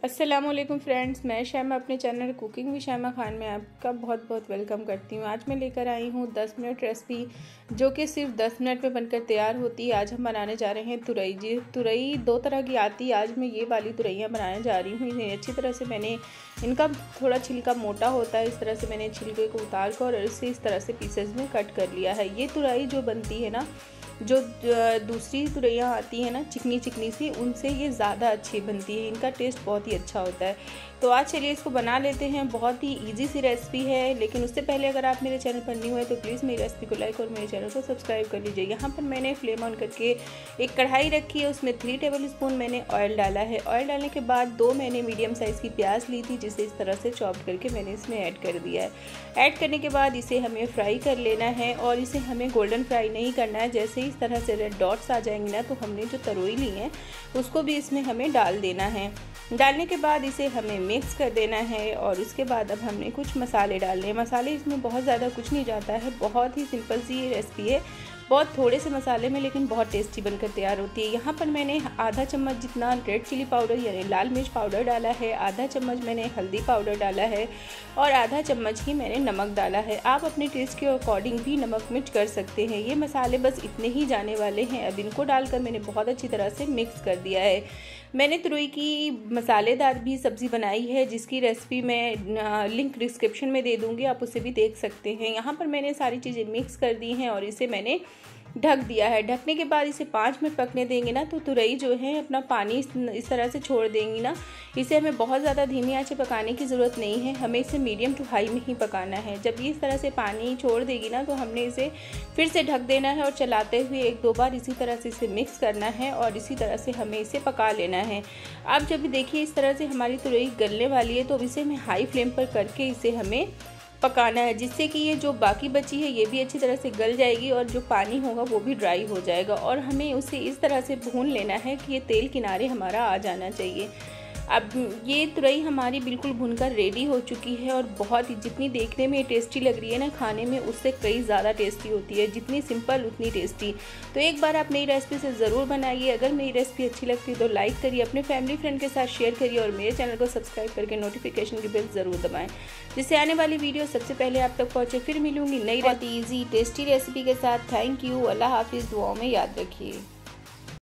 अस्सलामुअलैकुम फ्रेंड्स, मैं शैमा अपने channel cooking with Shaima Khan में आपका बहुत बहुत वेलकम करती हूँ। आज मैं लेकर आई हूँ 10 मिनट रेसिपी जो कि सिर्फ 10 मिनट में बनकर तैयार होती है। आज हम बनाने जा रहे हैं तुरई। जी, तुरई दो तरह की आती है। आज मैं ये वाली तुरैयाँ बनाने जा रही हूँ। इन्हें अच्छी तरह से मैंने इनका थोड़ा छिलका मोटा होता है, इस तरह से मैंने छिलके को उतार कर और इसे इस तरह से पीसेज में कट कर लिया है। ये तुरई जो बनती है ना, जो दूसरी तुरैयाँ आती हैं ना चिकनी चिकनी सी, उनसे ये ज़्यादा अच्छी बनती है। इनका टेस्ट बहुत ही अच्छा होता है। तो आज चलिए इसको बना लेते हैं। बहुत ही इजी सी रेसिपी है, लेकिन उससे पहले अगर आप मेरे चैनल पर न्यू है तो प्लीज़ मेरी रेसिपी को लाइक और मेरे चैनल को सब्सक्राइब कर लीजिए। यहाँ पर मैंने फ्लेम ऑन करके एक कढ़ाई रखी है, उसमें 3 टेबल स्पून मैंने ऑयल डाला है। ऑयल डालने के बाद 2 मैंने मीडियम साइज़ की प्याज ली थी, जिसे इस तरह से चॉप करके मैंने इसमें ऐड कर दिया है। ऐड करने के बाद इसे हमें फ्राई कर लेना है और इसे हमें गोल्डन फ्राई नहीं करना है। जैसे ही इस तरह से रेड डॉट्स आ जाएंगे ना, तो हमने जो तरोई ली है उसको भी इसमें हमें डाल देना है। डालने के बाद इसे हमें मिक्स कर देना है और उसके बाद अब हमने कुछ मसाले डालने हैं। मसाले इसमें बहुत ज़्यादा कुछ नहीं जाता है, बहुत ही सिंपल सी ये रेसिपी है। बहुत थोड़े से मसाले में लेकिन बहुत टेस्टी बनकर तैयार होती है। यहाँ पर मैंने आधा चम्मच जितना रेड चिली पाउडर यानी लाल मिर्च पाउडर डाला है, आधा चम्मच मैंने हल्दी पाउडर डाला है और आधा चम्मच ही मैंने नमक डाला है। आप अपने टेस्ट के अकॉर्डिंग भी नमक मिर्च कर सकते हैं। ये मसाले बस इतने ही जाने वाले हैं। अब इनको डालकर मैंने बहुत अच्छी तरह से मिक्स कर दिया है। मैंने तुरई की मसालेदार भी सब्ज़ी बनाई है, जिसकी रेसिपी मैं लिंक डिस्क्रिप्शन में दे दूँगी, आप उसे भी देख सकते हैं। यहाँ पर मैंने सारी चीज़ें मिक्स कर दी हैं और इसे मैंने ढक दिया है। ढकने के बाद इसे 5 मिनट पकने देंगे ना, तो तुरई जो है अपना पानी इस तरह से छोड़ देंगी ना। इसे हमें बहुत ज़्यादा धीमी आंच पे पकाने की ज़रूरत नहीं है, हमें इसे मीडियम टू हाई में ही पकाना है। जब ये इस तरह से पानी छोड़ देगी ना, तो हमने इसे फिर से ढक देना है और चलाते हुए 1-2 बार इसी तरह से इसे मिक्स करना है और इसी तरह से हमें इसे पका लेना है। अब जब देखिए इस तरह से हमारी तुरई गलने वाली है, तो इसे हमें हाई फ्लेम पर करके इसे हमें पकाना है, जिससे कि ये जो बाकी बची है ये भी अच्छी तरह से गल जाएगी और जो पानी होगा वो भी ड्राई हो जाएगा। और हमें उसे इस तरह से भून लेना है कि ये तेल किनारे हमारा आ जाना चाहिए। अब ये तुरई हमारी बिल्कुल भुनकर रेडी हो चुकी है और बहुत ही, जितनी देखने में टेस्टी लग रही है ना, खाने में उससे कई ज़्यादा टेस्टी होती है। जितनी सिंपल उतनी टेस्टी। तो एक बार आप मेरी रेसिपी से ज़रूर बनाइए। अगर मेरी रेसिपी अच्छी लगती है तो लाइक करिए, अपने फैमिली फ्रेंड के साथ शेयर करिए और मेरे चैनल को सब्सक्राइब करके नोटिफिकेशन की बेल ज़रूर दबाएँ, जिससे आने वाली वीडियो सबसे पहले आप तक पहुँचे। फिर मिलूँगी नई ईजी टेस्टी रेसिपी के साथ। Thank you. अल्लाह हाफिज़। दुआओं में याद रखिए।